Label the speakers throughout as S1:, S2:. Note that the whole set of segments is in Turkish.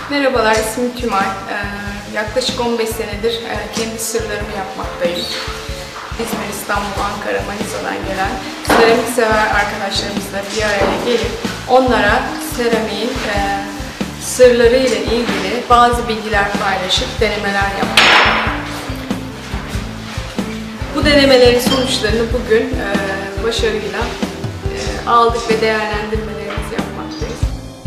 S1: Merhabalar, ismim Tümay. Yaklaşık 15 senedir kendi sırlarımı yapmaktayım. İzmir, İstanbul, Ankara, Manisa'dan gelen seramik sever arkadaşlarımızla bir araya gelip onlara seramiğin sırları ile ilgili bazı bilgiler paylaşıp denemeler yaptık. Bu denemelerin sonuçlarını bugün başarıyla aldık ve değerlendirmelerimizi yapmaktayız.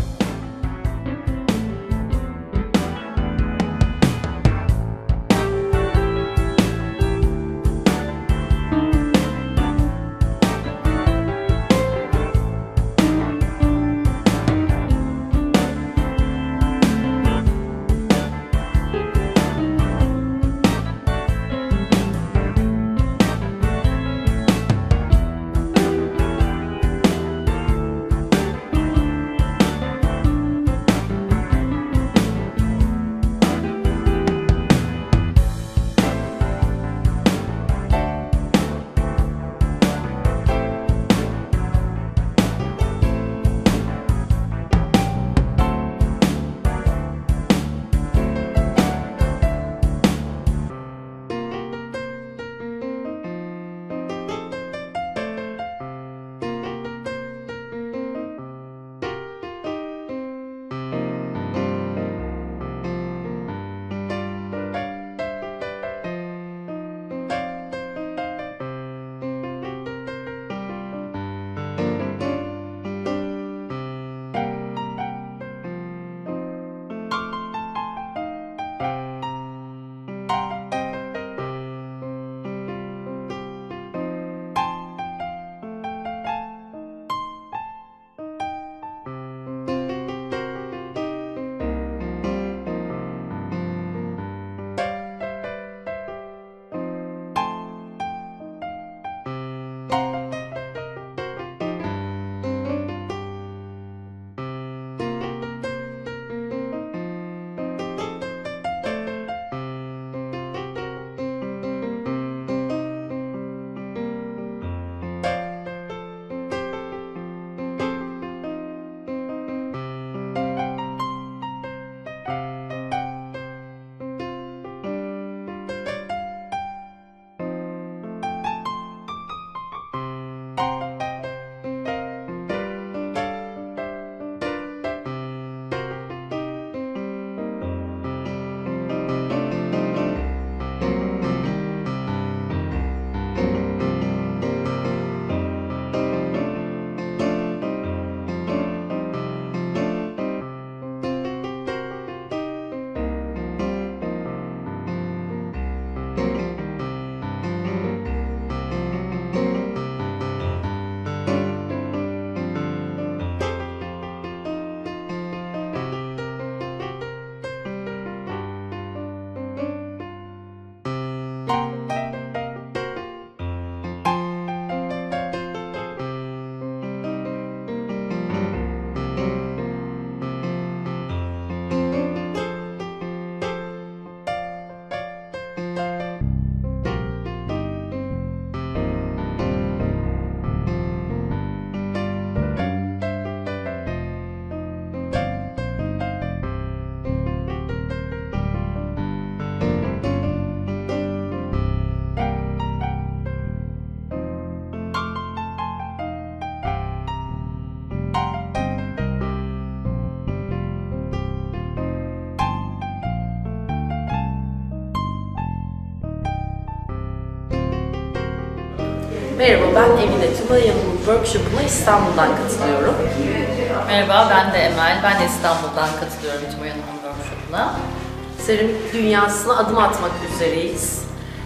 S2: Merhaba, ben Emine. Tümay Hanım'ın workshop'una İstanbul'dan katılıyorum.
S3: Merhaba, ben de Emel. Ben de İstanbul'dan katılıyorum Tümay Hanım'ın workshop'una.
S2: Seramik dünyasına adım atmak üzereyiz.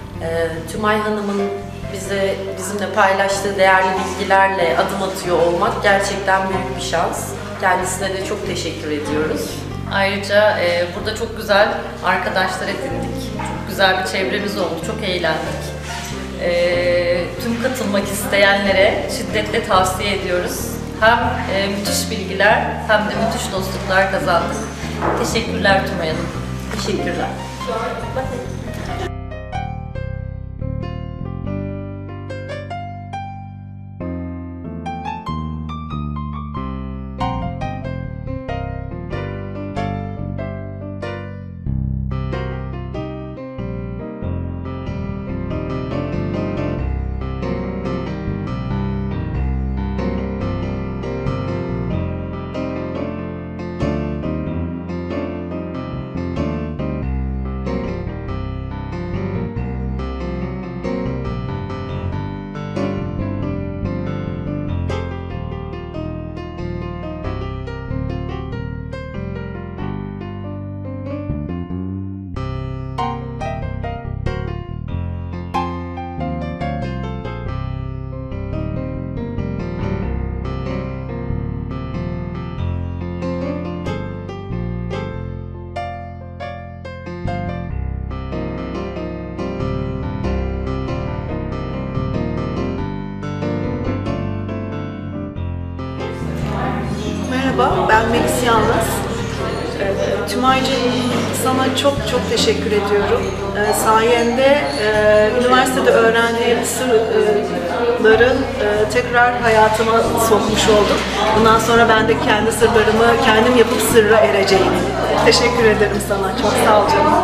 S2: Tümay Hanım'ın bizimle paylaştığı değerli bilgilerle adım atıyor olmak gerçekten büyük bir şans. Kendisine de çok teşekkür ediyoruz.
S3: Ayrıca burada çok güzel arkadaşlar edindik. Çok güzel bir çevremiz oldu. Çok eğlendik. Tüm katılmak isteyenlere şiddetle tavsiye ediyoruz. Hem müthiş bilgiler hem de müthiş dostluklar kazandık. Teşekkürler Tümay Hanım.
S2: Teşekkürler.
S4: Merhaba, ben Melis Yalnız. Tümay'cığım, sana çok teşekkür ediyorum. Sayende üniversitede öğrendiğim sırları tekrar hayatıma sokmuş oldum. Bundan sonra ben de kendi sırlarımı kendim yapıp sırra ereceğim. Teşekkür ederim sana, çok sağ ol canım.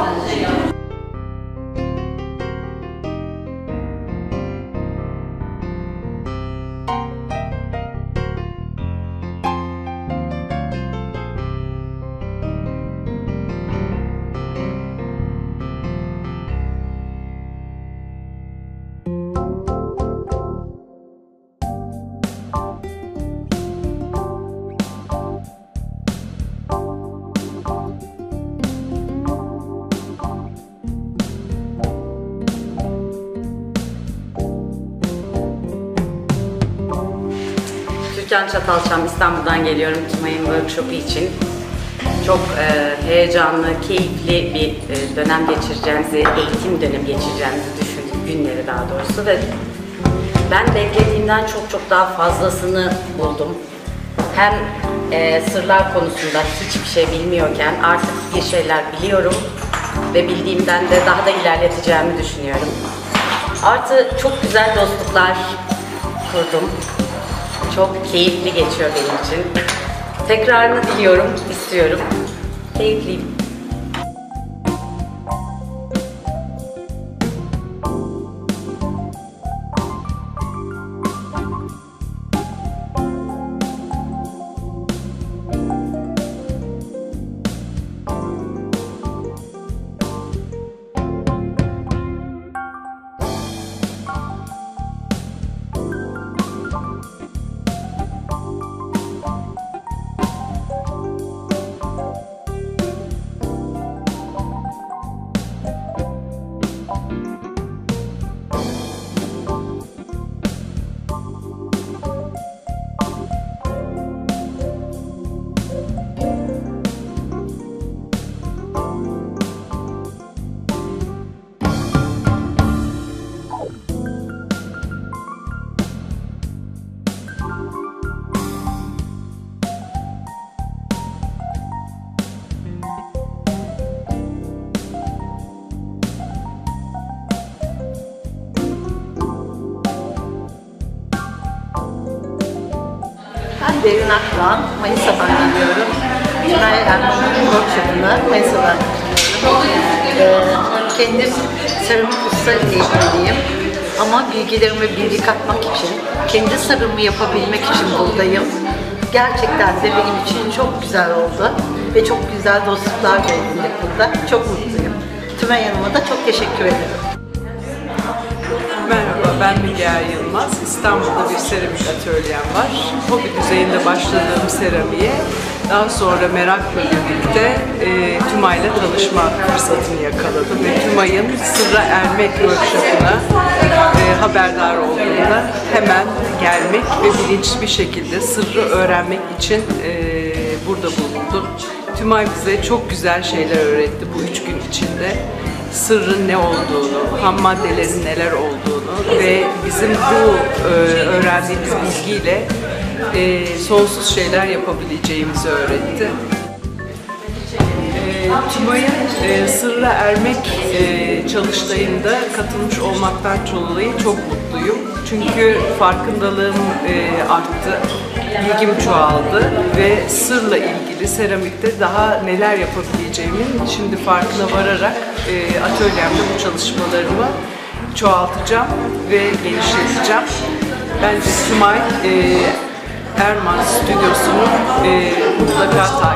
S5: Türkan Çatalçam, İstanbul'dan geliyorum Tümay'ın workshopu için. Çok heyecanlı, keyifli bir dönem geçireceğimizi, eğitim dönemi geçireceğimizi düşündük, günleri daha doğrusu ve ben beklediğimden çok daha fazlasını buldum. Hem sırlar konusunda hiçbir şey bilmiyorken artık bir şeyler biliyorum ve bildiğimden de daha da ilerleteceğimi düşünüyorum. Artı çok güzel dostluklar kurdum. Çok keyifli geçiyor benim için. Tekrarını diliyorum, istiyorum. Keyifliyim.
S6: Ben Derin Akdoğan, Manisa'dan geliyorum. Tümay Hanım'ın workshop'una Manisa'dan geliyorum. Kendim seramik usta eğitimliyim. Ama bilgilerimi bilgi katmak için, kendi sarımı yapabilmek için buradayım. Gerçekten de benim için çok güzel oldu. Ve çok güzel dostluklar edindik burada. Çok mutluyum. Tümay Hanım'a da çok teşekkür ederim.
S7: Merhaba, ben Müge Yılmaz. İstanbul'da bir seramik atölyem var. Hobi düzeyinde başladığım seramiğe daha sonra merakla birlikte Tümay'la tanışma fırsatını yakaladım ve Tümay'ın Sırra Ermek workshop'una haberdar olduğumda hemen gelmek ve bilinçli bir şekilde sırrı öğrenmek için burada bulundum. Tümay bize çok güzel şeyler öğretti bu 3 gün içinde. Sırrın ne olduğunu, ham maddelerin neler olduğunu ve bizim bu öğrendiğimiz bilgiyle sonsuz şeyler yapabileceğimizi öğretti. Tümay'ın Sırra Ermek çalıştayında katılmış olmaktan dolayı çok mutluyum. Çünkü farkındalığım arttı, bilgim çoğaldı ve sırla ilgili seramikte daha neler yapabileceğimin şimdi farkına vararak atölyemde bu çalışmalarımı çoğaltacağım ve genişleteceğim. Bence Tümay Erman Stüdyosu'nu mutlaka